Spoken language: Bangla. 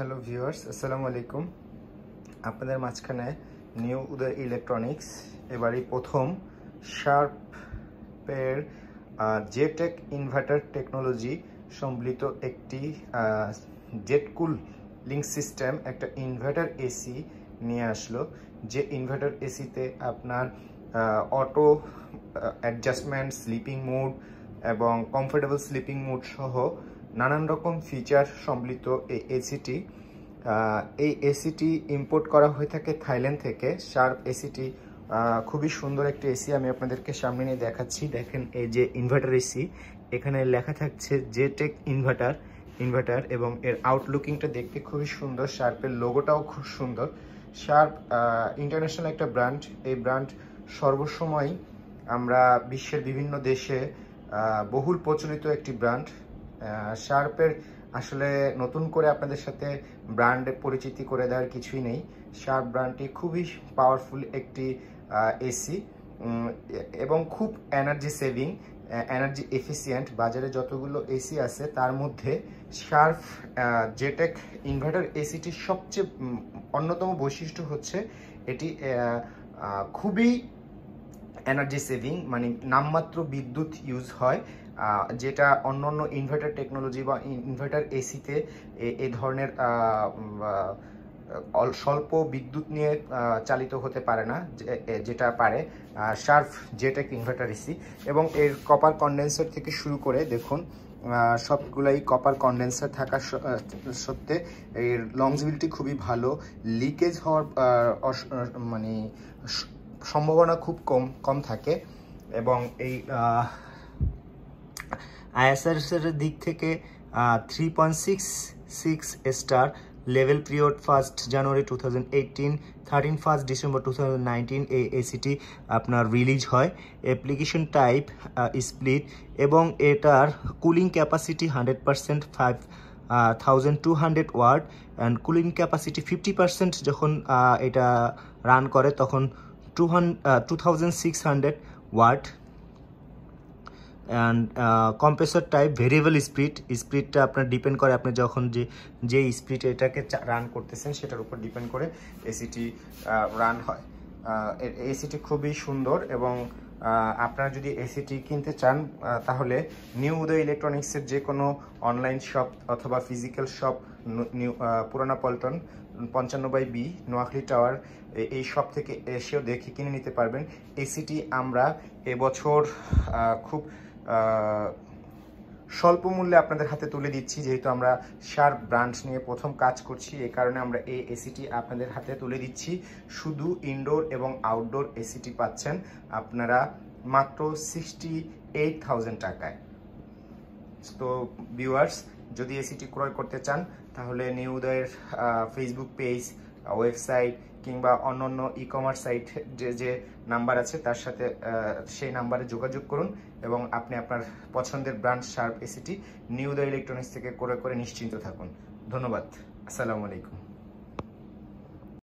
হ্যালো ভিউয়ার্স, আসসালামু আলাইকুম। আপনাদের মাঝখানে নিউ উদয় ইলেকট্রনিক্স এবারই প্রথম শার্পের জেটেক ইনভার্টার টেকনোলজি সম্বলিত একটি জেট কুলিং সিস্টেম, একটা ইনভার্টার এসি নিয়ে আসলো। যে ইনভার্টার এসিতে আপনার অটো অ্যাডজাস্টমেন্ট, স্লিপিং মোড এবং কমফোর্টেবল স্লিপিং মোড সহ নানান রকম ফিচার সম্বলিত এই এসিটি ইম্পোর্ট করা হয়ে থাকে থাইল্যান্ড থেকে। শার্প এসিটি খুবই সুন্দর একটি এসি, আমি আপনাদেরকে সামনে নিয়ে দেখাচ্ছি। দেখেন এই যে ইনভার্টার এসি, এখানে লেখা থাকছে জেটেক ইনভার্টার এবং এর আউটলুকিংটা দেখতে খুবই সুন্দর। শার্পের লোগোটাও খুব সুন্দর। শার্প ইন্টারন্যাশনাল একটা ব্র্যান্ড। এই ব্র্যান্ড সর্বসময় আমরা বিশ্বের বিভিন্ন দেশে বহুল প্রচলিত একটি ব্র্যান্ড। শার্পের আসলে নতুন করে আপনাদের সাথে ব্র্যান্ডে পরিচিতি করে দেওয়ার কিছুই নেই। শার্প ব্র্যান্ডটি খুবই পাওয়ারফুল একটি এসি এবং খুব এনার্জি সেভিং, এনার্জি এফিসিয়েন্ট। বাজারে যতগুলো এসি আছে তার মধ্যে শার্প জেটেক ইনভার্টার এসিটির সবচেয়ে অন্যতম বৈশিষ্ট্য হচ্ছে এটি খুবই এনার্জি সেভিং, মানে নামমাত্র বিদ্যুৎ ইউজ হয়, যেটা অন্যান্য ইনভার্টার টেকনোলজি বা ইনভার্টার এসিতে এই ধরনের স্বল্প বিদ্যুৎ নিয়ে চালিত হতে পারে না, যেটা পারে শার্প জেটেক ইনভার্টার এসি। এবং এর কপার কন্ডেন্সার থেকে শুরু করে দেখুন সবগুলাই কপার কন্ডেন্সার থাকা সত্ত্বে এর লংজিবিলিটি খুবই ভালো। লিকেজ হওয়ার মানে সম্ভাবনা খুব কম থাকে। এবং এই আইএসআর দিক থেকে 3.66 স্টার লেভেল পিরিয়ড 1 জানুয়ারি 2018, 13 ডিসেম্বর 2019 এই এসিটি আপনার রিলিজ হয়। অ্যাপ্লিকেশন টাইপ স্প্লিট এবং এটার cooling capacity 100%, 5200 watt, and cooling capacity 50% যখন এটা রান করে তখন 2600 watt. And compressor type variable স্পিডটা আপনার ডিপেন্ড করে আপনি যখন যে স্পিডে এটাকে রান করতেছেন সেটার উপর ডিপেন্ড করে এসিটি রান হয়। এসিটি খুবই সুন্দর এবং আপনারা যদি এসিটি কিনতে চান তাহলে নিউ উদয় ইলেকট্রনিক্সের যে কোনো অনলাইন শপ অথবা physical shop, Purana Paltan 55/B Noakhali tower, এই শপ থেকে এসেও দেখে কিনে নিতে পারবেন। এসিটি আমরা এবছর খুব স্বল্প মূল্যে আপনাদের হাতে তুলে দিচ্ছি, যেহেতু আমরা শার্প ব্র্যান্ড নিয়ে প্রথম কাজ করছি। এই কারণে আমরা এই এসিটি আপনাদের হাতে তুলে দিচ্ছি। শুধু ইনডোর এবং আউটডোর এসিটি পাচ্ছেন আপনারা মাত্র 68,000 টাকায়। তো ভিউয়ার্স, যদি এসিটি ক্রয় করতে চান তাহলে নিউ উদয়ের ফেসবুক পেজ, ওয়েবসাইট কিংবা অন্যান্য ই-কমার্স সাইট যে নাম্বার আছে তার সাথে সেই নাম্বারে যোগাযোগ করুন এবং আপনি আপনার পছন্দের ব্র্যান্ড শার্প এসিটি নিউ উদয় ইলেকট্রনিক্স থেকে ক্রয় করে নিশ্চিন্ত থাকুন। ধন্যবাদ। আসসালামু আলাইকুম।